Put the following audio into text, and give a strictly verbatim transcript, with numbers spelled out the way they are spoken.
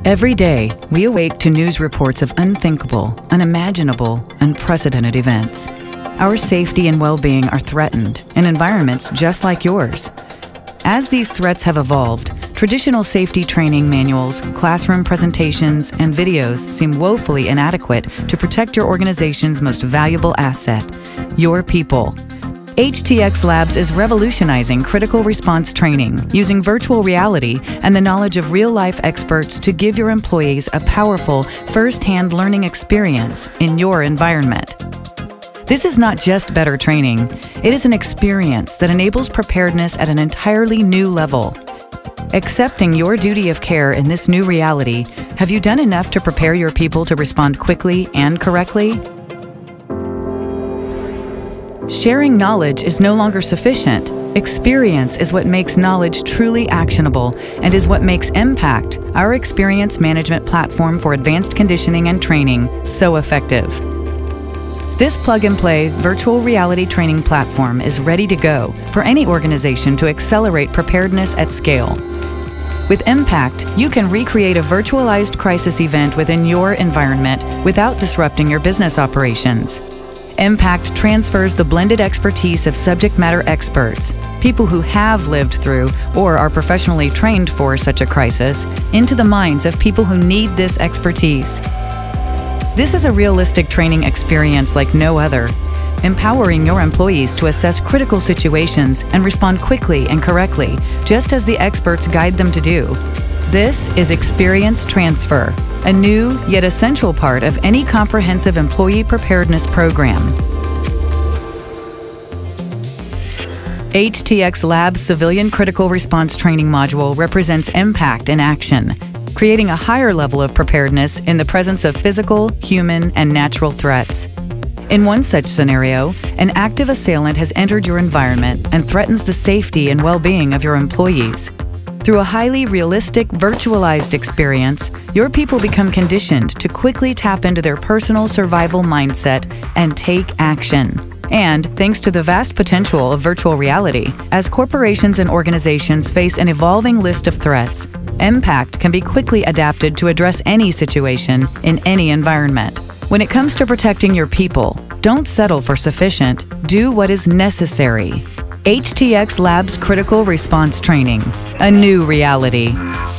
Every day, we awake to news reports of unthinkable, unimaginable, unprecedented events. Our safety and well-being are threatened in environments just like yours. As these threats have evolved, traditional safety training manuals, classroom presentations, and videos seem woefully inadequate to protect your organization's most valuable asset, your people. H T X Labs is revolutionizing critical response training using virtual reality and the knowledge of real-life experts to give your employees a powerful, first-hand learning experience in your environment. This is not just better training, it is an experience that enables preparedness at an entirely new level. Accepting your duty of care in this new reality, have you done enough to prepare your people to respond quickly and correctly? Sharing knowledge is no longer sufficient. Experience is what makes knowledge truly actionable and is what makes EMPACT, our experience management platform for advanced conditioning and training, so effective. This plug-and-play virtual reality training platform is ready to go for any organization to accelerate preparedness at scale. With EMPACT, you can recreate a virtualized crisis event within your environment without disrupting your business operations. EMPACT transfers the blended expertise of subject matter experts, people who have lived through or are professionally trained for such a crisis, into the minds of people who need this expertise. This is a realistic training experience like no other, empowering your employees to assess critical situations and respond quickly and correctly, just as the experts guide them to do. This is experience transfer, a new yet essential part of any comprehensive employee preparedness program. H T X Labs Civilian Critical Response Training Module represents EMPACT in action, creating a higher level of preparedness in the presence of physical, human, and natural threats. In one such scenario, an active assailant has entered your environment and threatens the safety and well-being of your employees. Through a highly realistic, virtualized experience, your people become conditioned to quickly tap into their personal survival mindset and take action. And thanks to the vast potential of virtual reality, as corporations and organizations face an evolving list of threats, EMPACT can be quickly adapted to address any situation in any environment. When it comes to protecting your people, don't settle for sufficient, do what is necessary. H T X Labs Critical Response Training, a new reality.